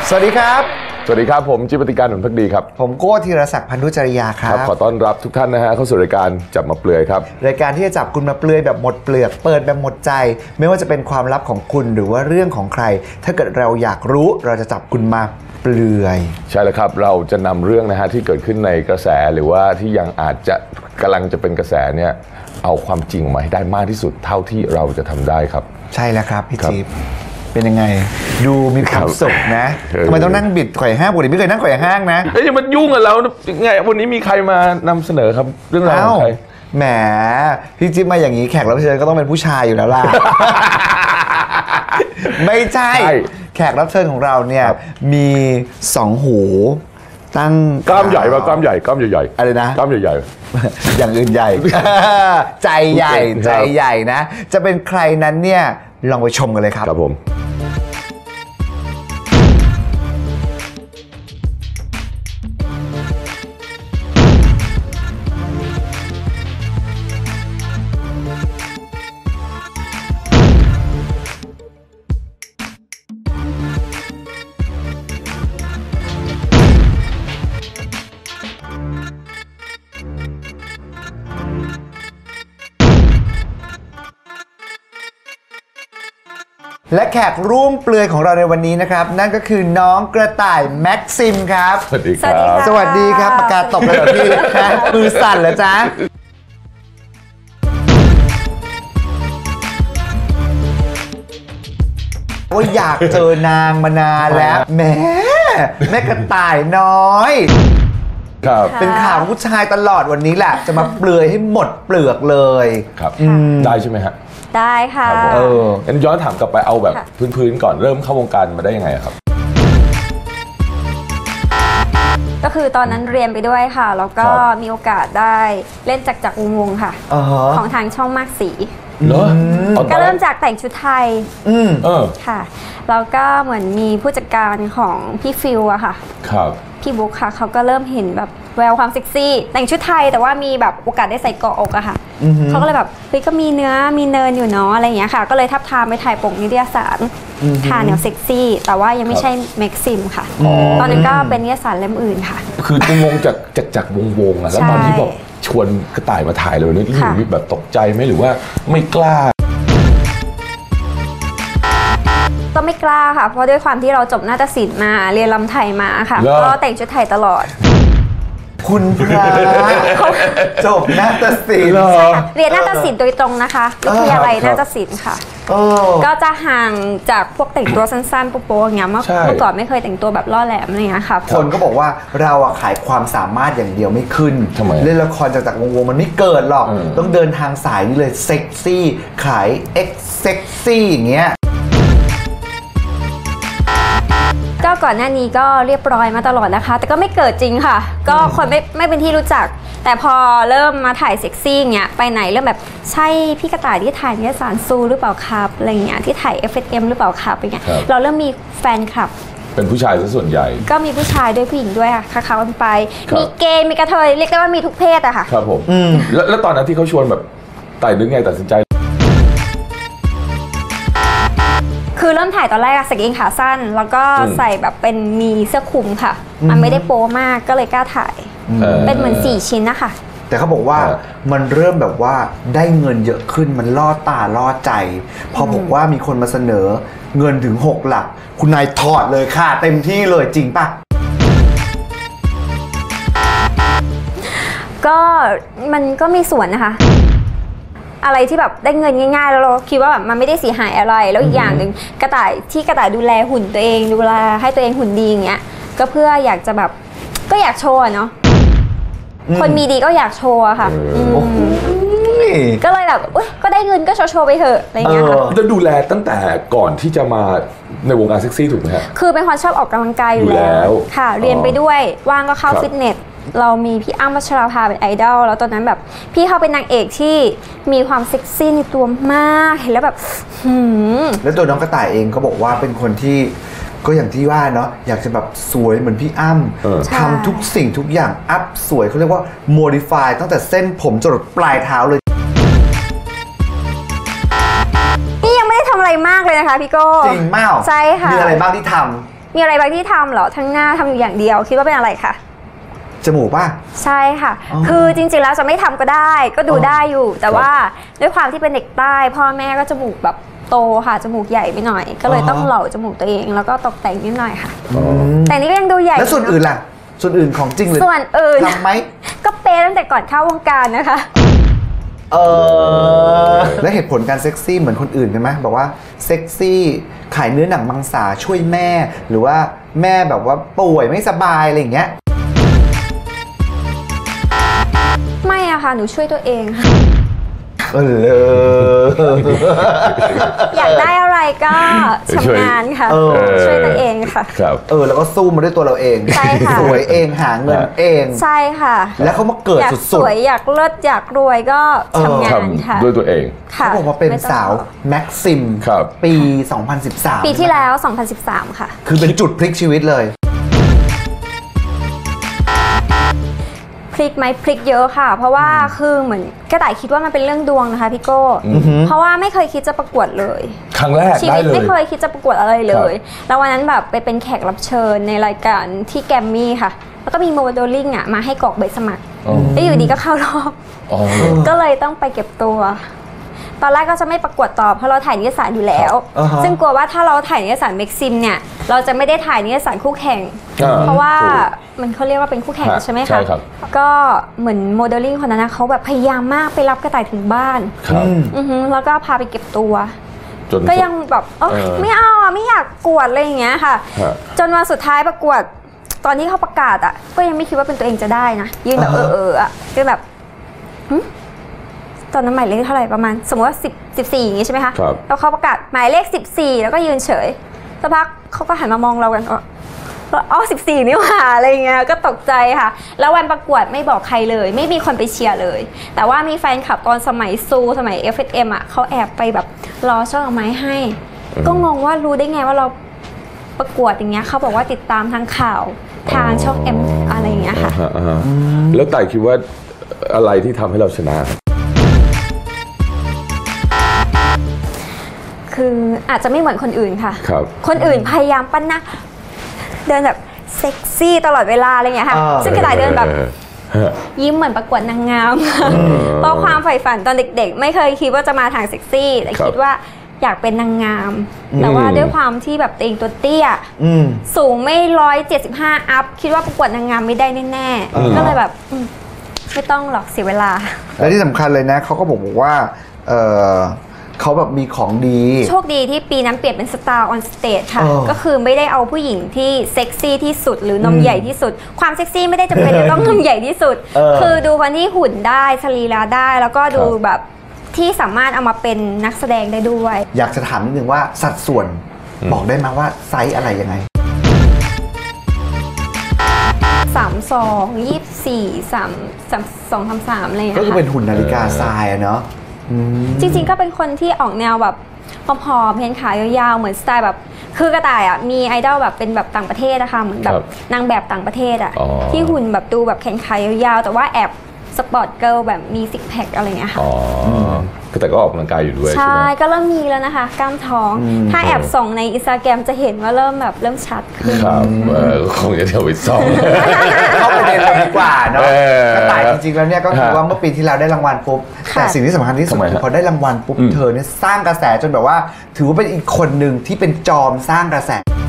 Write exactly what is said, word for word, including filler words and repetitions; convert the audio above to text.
สวัสดีครับสวัสดีครับผมจิปติการหนุนพักดีครับผมโก้ธีรศักดิ์พันธุจริยาครับขอต้อนรับทุกท่านนะฮะเข้าสู่รายการจับมาเปลือยครับรายการที่จะจับคุณมาเปลือยแบบหมดเปลือกเปิดแบบหมดใจไม่ว่าจะเป็นความลับของคุณหรือว่าเรื่องของใครถ้าเกิดเราอยากรู้เราจะจับคุณมาเปลือยใช่แล้วครับเราจะนำเรื่องนะฮะที่เกิดขึ้นในกระแสหรือว่าที่ยังอาจจะกำลังจะเป็นกระแสเนี่ยเอาความจริงมาให้ได้มากที่สุดเท่าที่เราจะทำได้ครับใช่แล้วครับพี่จิ๊บเป็นยังไงดูมีความสุขนะทำไมต้องนั่งบิดไขว่ห้างปกติไม่เคยนั่งไขว่ห้างนะเอ้ยมันยุ่งกับเราไงวันนี้มีใครมานำเสนอครับเรื่องราวของใครแหมพี่จิ๊บมาอย่างนี้แขกรับเชิญก็ต้องเป็นผู้ชายอยู่แล้วล่ะ ไม่ใช่แขกรับเชิญของเราเนี่ยมีสองหูตั้งกล้ามใหญ่ป่ะกล้ามใหญ่กล้ามใหญ่อะไรนะกล้ามใหญ่ๆอย่างอื่นใหญ่ ใจใหญ่ใจใหญ่นะจะเป็นใครนั้นเนี่ยลองไปชมกันเลยครับครับผมและแขกร่วมเปลือยของเราในวันนี้นะครับนั่นก็คือน้องกระต่ายแม็กซิมครับสวัสดีครับสวัสดีครับประกาศตบเลยพี่มือสั่นแล้วจ้าว่าอยากเจอนางมานานแล้วแหมแม่กระต่ายน้อยเป็นข่าวผู้ชายตลอดวันนี้แหละจะมาเปลือยให้หมดเปลือกเลยครับได้ใช่ไหมฮะได้ค่ะเอองั้นย้อนถามกลับไปเอาแบบพื้นๆก่อนเริ่มเข้าวงการมาได้ยังไงครับก็คือตอนนั้นเรียนไปด้วยค่ะแล้วก็มีโอกาสได้เล่นจักรจักรวงศ์ค่ะของทางช่องมากสีก็เริ่มจากแต่งชุดไทยค่ะแล้วก็เหมือนมีผู้จัดการของพี่ฟิลอะค่ะพี่บุ๊คค่ะเขาก็เริ่มเห็นแบบแววความเซ็กซี่แต่งชุดไทยแต่ว่ามีแบบโอกาสได้ใส่เกาะอกอะค่ะเขาก็เลยแบบเฮ้ยก็มีเนื้อมีเนินอยู่เนาะอะไรอย่างเงี้ยค่ะก็เลยทับทามไปถ่ายปกนิตยสารค่ะแนวเซ็กซี่แต่ว่ายังไม่ใช่แม็กซิมค่ะตอนนั้นก็เป็นนิตยสารเล่มอื่นค่ะคือตัวงงจากจากจากวงวงอะแล้วตอนที่บอกชวนกระต่ายมาถ่ายเลยนี่หนูมีแบบตกใจไหมหรือว่าไม่กล้าก็ไม่กล้าค่ะเพราะด้วยความที่เราจบนาฏศิลป์มาเรียนรำไทยมาค่ะก็แต่งชุดไทยตลอดคุณพระจบนาฏศิลป์เรียนนาฏศิลป์โดยตรงนะคะวิทยาลัยนาฏศิลป์ค่ะก็จะห่างจากพวกแต่งตัวสั้นๆโป๊ะๆอย่างเงี้ยเมื่อก่อนไม่เคยแต่งตัวแบบล่อแหลมอะไรเงี้ยค่ะคนก็บอกว่าเราอะขายความสามารถอย่างเดียวไม่ขึ้นเล่นละครจากจากวงๆมันไม่เกิดหรอกต้องเดินทางสายนี้เลยเซ็กซี่ขายเอ็กเซ็กซี่อย่างเงี้ยก็ก่อนหน้านี้ก็เรียบร้อยมาตลอดนะคะแต่ก็ไม่เกิดจริงค่ะก็คนไม่ไม่เป็นที่รู้จักแต่พอเริ่มมาถ่ายเซ็กซี่เงี้ยไปไหนเริ่มแบบใช่พี่กระต่ายที่ถ่ายนิตยสารซูหรือเปล่าครับอะไรเงี้ยที่ถ่าย เอฟ เอส เอ็ม หรือเปล่าครับอะไรเงี้ยเราเริ่มมีแฟนคลับเป็นผู้ชายซะส่วนใหญ่ก็มีผู้ชายด้วยผู้หญิงด้วยค่ะค้าๆกันไปมีเกย์มีกระเทยเรียกได้ว่ามีทุกเพศอะค่ะครับผมแล้วตอนนั้นที่เขาชวนแบบไต่นึกไงตัดสินใจคือเริ่มถ่ายตอนแรกใส่กางเกงขาสั้นแล้วก็ใส่แบบเป็นมีเสื้อคลุมค่ะมันไม่ได้โป๊มากก็เลยกล้าถ่ายเป็นเหมือนสี่ชิ้นนะคะแต่เขาบอกว่ามันเริ่มแบบว่าได้เงินเยอะขึ้นมันล่อตาล่อใจพอบอกว่ามีคนมาเสนอเงินถึงหกหลักคุณนายถอดเลยค่ะเต็มที่เลยจริงปะก็มันก็มีส่วนนะคะอะไรที่แบบได้เงินง่ายๆแล้วเราคิดว่าแบบมันไม่ได้เสียหายอะไรแล้วอีกอย่างหนึ่งกระต่ายที่กระต่ายดูแลหุ่นตัวเองดูแลให้ตัวเองหุ่นดีอย่างเงี้ยก็เพื่ออยากจะแบบก็อยากโชว์เนาะคนมีดีก็อยากโชว์ค่ะก็เลยแบบก็ได้เงินก็โชว์ไปเถอะอะไรเงี้ยค่ะจะดูแลตั้งแต่ก่อนที่จะมาในวงการเซ็กซี่ถูกไหมฮะคือเป็นคนชอบออกกำลังกายอยู่แล้วค่ะเรียนไปด้วยว่างก็เข้าฟิตเนสเรามีพี่อ้ำพัชราภาเป็นไอดอลแล้วตอนนั้นแบบพี่เขาเป็นนางเอกที่มีความเซ็กซี่ในตัวมากเห็นแล้วแบบหืมแล้วตัวน้องกระต่ายเองก็บอกว่าเป็นคนที่ก็อย่างที่ว่าเนาะอยากจะแบบสวยเหมือนพี่อ้ำทำทุกสิ่งทุกอย่างอัพสวยเขาเรียกว่า modify ตั้งแต่เส้นผมจรดปลายเท้าเลยนี่ยังไม่ได้ทำอะไรมากเลยนะคะพี่โก้จริงมากใช่ค่ะมีอะไรบ้างที่ทมีอะไรบางที่ทำเหรอทั้งหน้าทำอยู่อย่างเดียวคิดว่าเป็นอะไรคะจมูกป่ะใช่ค่ะคือจริงๆแล้วจะไม่ทำก็ได้ก็ดูได้อยู่แต่ว่าด้วยความที่เป็นเด็กใต้พ่อแม่ก็จมูกแบบโตค่ะจมูกใหญ่ไปหน่อยก็เลยต้องเหล่าจมูกตัวเองแล้วก็ตกแต่งนิดหน่อยค่ะแต่นี่ก็ยังดูใหญ่แล้วส่วนอื่นล่ะส่วนอื่นของจริงหรือส่วนอื่นทำไหมก็เป๊ะตั้งแต่ก่อนเข้าวงการนะคะเออและเหตุผลการเซ็กซี่เหมือนคนอื่นใช่ไหมบอกว่าเซ็กซี่ขายเนื้อหนังมังสาช่วยแม่หรือว่าแม่แบบว่าป่วยไม่สบายอะไรอย่างเงี้ยไม่อะค่ะหนูช่วยตัวเองค่ะเอออยากได้อะไรก็ทำงานค่ะช่วยตัวเองค่ะครับเออแล้วก็สู้มาด้วยตัวเราเองใช่ค่ะสวยเองหาเงินเองใช่ค่ะแล้วเขามาเกิดสุดๆสวยอยากเลิศอยากรวยก็ทำงานค่ะด้วยตัวเองเขาบอกว่าเป็นสาวแม็กซิมปี สองพันสิบสามปีที่แล้วสองพันสิบสามค่ะคือเป็นจุดพลิกชีวิตเลยพลิกไหมพลิกเยอะค่ะเพราะว่าคือเหมือนกระต่ายคิดว่ามันเป็นเรื่องดวงนะคะพี่โก้เพราะว่าไม่เคยคิดจะประกวดเลยครั้งแรกชีวิตไม่เคยคิดจะประกวดอะไรเลยแล้ววันนั้นแบบไปเป็นแขกรับเชิญในรายการที่แกรมมี่ค่ะแล้วก็มีโมเดลลิ่งอ่ะมาให้กรอกใบสมัครแล้วอยู่ดีก็เข้ารอบก็เลยต้องไปเก็บตัวตอนแรกก็จะไม่ประกวดต่อเพราะเราถ่ายนิตยสารอยู่แล้วซึ่งกลัวว่าถ้าเราถ่ายนิตยสารเม็กซิมเนี่ยเราจะไม่ได้ถ่ายนิตยสารคู่แข่งเพราะว่ามันเขาเรียกว่าเป็นคู่แข่งใช่ไหมคะก็เหมือนโมเดลลิ่งคนนั้นนะเขาแบบพยายามมากไปรับกระต่ายถึงบ้านแล้วก็พาไปเก็บตัวก็ยังแบบเออไม่เอาอ่ะไม่อยากกวดอะไรอย่างเงี้ยค่ะจนวันสุดท้ายประกวดตอนที่เขาประกาศอ่ะก็ยังไม่คิดว่าเป็นตัวเองจะได้นะยืนแบบเออเอออ่ะก็แบบตอนนั้นหมายเลขเท่าไหร่ประมาณสมมติว่าสิบ สิบสี่อย่างงี้ใช่ไหมคะแล้วเขาประกาศหมายเลขสิบสี่แล้วก็ยืนเฉยสักพักเขาก็หันมามองเรากันอ๋อสิบสี่นี่หว่าอะไรเงี้ยก็ตกใจค่ะแล้ววันประกวดไม่บอกใครเลยไม่มีคนไปเชียร์เลยแต่ว่ามีแฟนคลับตอนสมัยซูสมัย เอฟ เอส เอ็ม อ่ะเขาแอบไปแบบรอช่อดอกไม้ให้ก็งงว่ารู้ได้ไงว่าเราประกวดอย่างเงี้ยเขาบอกว่าติดตามทางข่าวทางช่องเอ็มอะไรอย่างเงี้ยค่ะแล้วต่ายคิดว่าอะไรที่ทำให้เราชนะคืออาจจะไม่เหมือนคนอื่นค่ะครับคนอื่นพยายามปั้นหน้าเดินแบบเซ็กซี่ตลอดเวลาอะไรเงี้ยค่ะซึ่งกระต่ายเดินแบบยิ้มเหมือนประกวดนางงามเพราะความใฝ่ฝันตอนเด็กๆไม่เคยคิดว่าจะมาทางเซ็กซี่แต่คิดว่าอยากเป็นนางงามแต่ว่าด้วยความที่แบบตัวเองตัวเตี้ยสูงไม่ร้อยเจ็ดสิบห้าอัพคิดว่าประกวดนางงามไม่ได้แน่ๆก็เลยแบบไม่ต้องหรอกเสียเวลาและที่สำคัญเลยนะเขาก็บอกว่าเขาแบบมีของดีโชคดีที่ปีนั้นเปลี่ยนเป็นสตาร์ออนสเตจค่ะก็คือไม่ได้เอาผู้หญิงที่เซ็กซี่ที่สุดหรือนมใหญ่ที่สุดความเซ็กซี่ไม่ได้จำเป็นจะต้องนมใหญ่ที่สุดคือดูคนที่หุ่นได้สรีระได้แล้วก็ดูแบบที่สามารถเอามาเป็นนักแสดงได้ด้วยอยากจะถามนิดนึงว่าสัดส่วนบอกได้ไหมว่าไซส์อะไรยังไงสามสองยี่สิบสี่สามสามสองสามสามอะไรอย่างเงี้ยก็คือเป็นหุ่นนาฬิกาทรายอะเนาะจริงๆก็เป็นคนที่ออกแนวแบบผอมๆเพนขายาวๆเหมือนสไตล์แบบคือกระต่ายอ่ะมีไอดอลแบบเป็นแบบต่างประเทศนะคะเหมือนแบบนางแบบต่างประเทศอ่ะที่หุ่นแบบดูแบบแขนขายาวๆแต่ว่าแอบสปอร์ตเกิร์ลแบบมีซิกแพคอะไรเงี้ยค่ะอ๋อแต่ก็ออกกำลังกายอยู่ด้วยใช่ก็เริ่มมีแล้วนะคะกล้ามท้องถ้าแอบส่องในอินสตาแกรมจะเห็นว่าเริ่มแบบเริ่มชัดขึ้นครับคงจะเดี๋ยวไปส่องเข้าประเด็นเลยดีกว่าเนาะกระต่ายจริงๆแล้วเนี่ยก็คือว่าเมื่อปีที่แล้วได้รางวัลปุ๊บแต่สิ่งที่สำคัญที่สุดคือพอได้รางวัลปุ๊บเธอเนี่ยสร้างกระแสจนแบบว่าถือว่าเป็นอีกคนหนึ่งที่เป็นจอมสร้างกระแส